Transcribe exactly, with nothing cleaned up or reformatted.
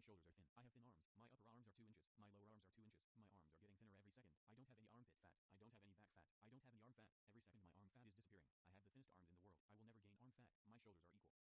shoulders are thin. I have thin arms. My upper arms are two inches. My lower arms are two inches. My arms are getting thinner every second. I don't have any armpit fat. I don't have any back fat. I don't have any arm fat. Every second my arm fat is disappearing. I have the thinnest arms in the world. I will never gain arm fat. My shoulders are equal.